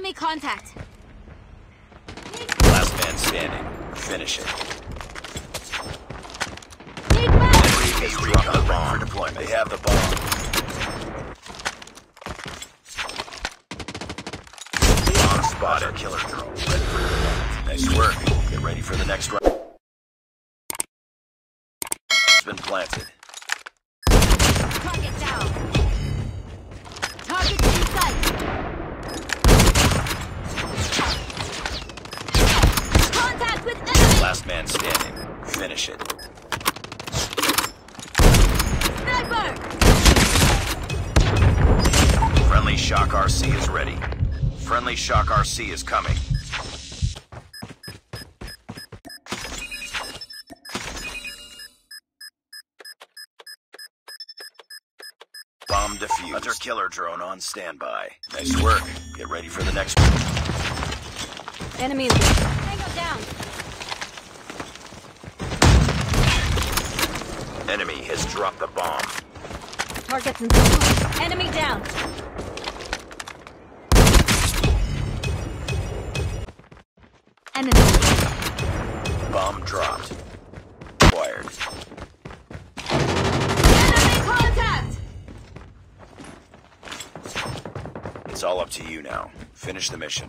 Enemy contact. Last man standing. Finish it. Need back. Enemy recon the bomb for deployment. They have the bomb. Bomb spotted. Killer drone. Ready for deployment. Nice work. Get ready for the next round. It's been planted. Target down. Target in sight. Contact with enemy. Last man standing. Finish it. Sniper. Friendly Shock RC is ready. Friendly Shock RC is coming. Bomb defused. Hunter killer drone on standby. Nice work. Get ready for the next one. Enemy in there. Tango down. Enemy has dropped the bomb. Targets in sight. Enemy down. Enemy. Bomb dropped. Acquired. Enemy contact. It's all up to you now. Finish the mission.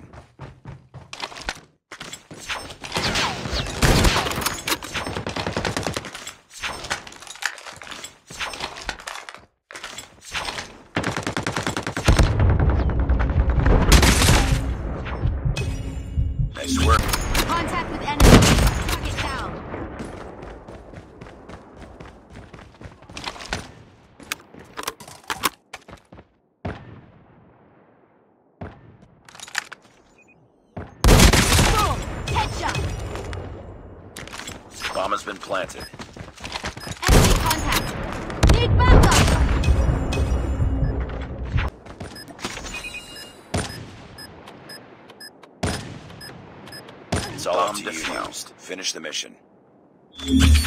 Nice work. Contact with enemy. Target down. Boom! Headshot. Bomb has been planted. Enemy contact. Need backup. It's all up to you now. Finish the mission.